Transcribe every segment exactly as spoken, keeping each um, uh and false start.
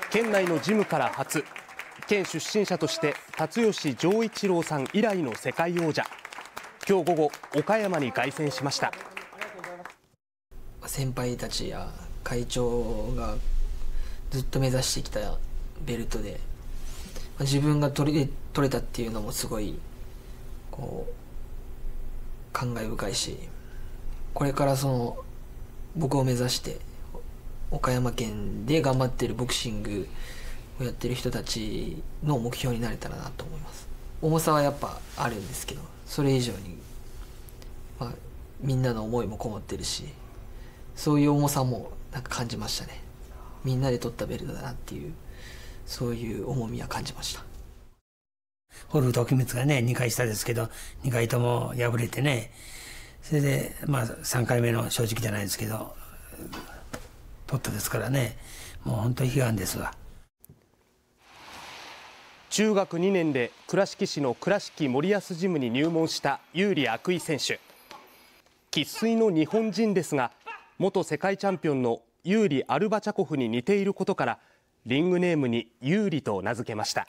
県内のジムから初、県出身者として辰吉丈一郎さん以来の世界王者、今日午後岡山に凱旋しました。 先輩たちや会長がずっと目指してきたベルトで、自分が取れ、取れたっていうのもすごいこう感慨深いし、これからその僕を目指して岡山県で頑張っているボクシングをやってる人たちの目標になれたらなと思います。重さはやっぱあるんですけど、それ以上に、まあ、みんなの思いもこもってるし、そういう重さもなんか感じましたね。みんなで取ったベルトだなっていう、そういう重みは感じました。 ホル時光がねにかい下ですけど、にかいとも敗れてね、それでまあさんかいめの正直じゃないですけど取ったですからね、もう本当に悲願ですわ。 中学にねんで倉敷市の倉敷森保ジムに入門したユーリアクイ選手、生粋の日本人ですが、元世界チャンピオンのユーリ・アルバチャコフに似ていることからリングネームにユーリと名付けました。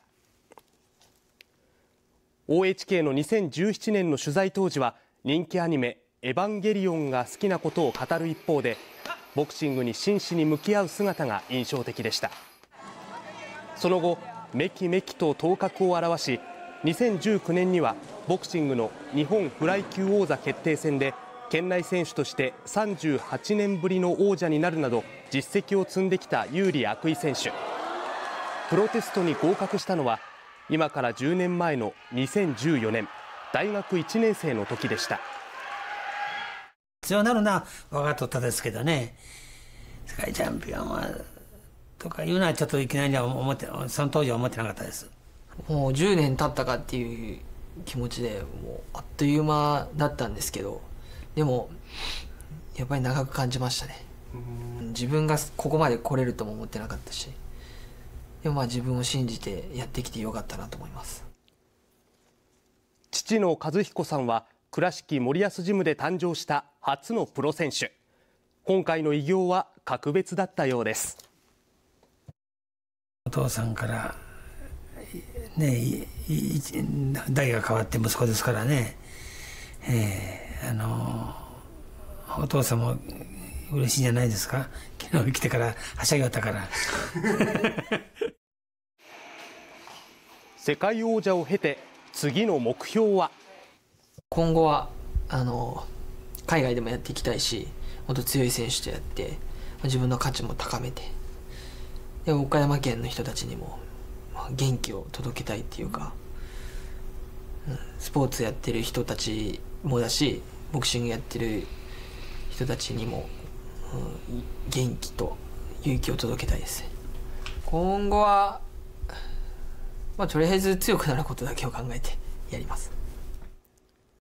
オーエイチケー のにせんじゅうななねんの取材当時は人気アニメ「エヴァンゲリオン」が好きなことを語る一方で、ボクシングに真摯に向き合う姿が印象的でした。その後めきめきと頭角を現し、にせんじゅうきゅうねんにはボクシングの日本フライ級王座決定戦で県内選手としてさんじゅうはちねんぶりの王者になるなど実績を積んできたユーリ・アクイ選手。プロテストに合格したのは今からじゅうねんまえのにせんじゅうよねん、大学いちねん生の時でした。 強なるな分かっとったですけどね、世界チャンピオンはとかいうのはちょっといきなりは思って、その当時は思ってなかったです。 もうじゅうねん経ったかっていう気持ちで、もうあっという間だったんですけど、でもやっぱり長く感じましたね。自分がここまで来れるとも思ってなかったし、でもまあ自分を信じてやってきてよかったなと思います。 父の和彦さんは倉敷森保ジムで誕生した初のプロ選手。今回の偉業は格別だったようです。 お父さんからね、代が変わって息子ですからね、えー、あのお父さんも嬉しいんじゃないですか。昨日来てからはしゃぎよったから世界王者を経て次の目標は。 今後はあの海外でもやっていきたいし、もっと強い選手とやって自分の価値も高めて、で岡山県の人たちにも元気を届けたいっていうか、スポーツやってる人たちもだし、ボクシングやってる人たちにも、うん、元気と勇気を届けたいですね。今後は、まあ、とりあえず強くなることだけを考えてやります。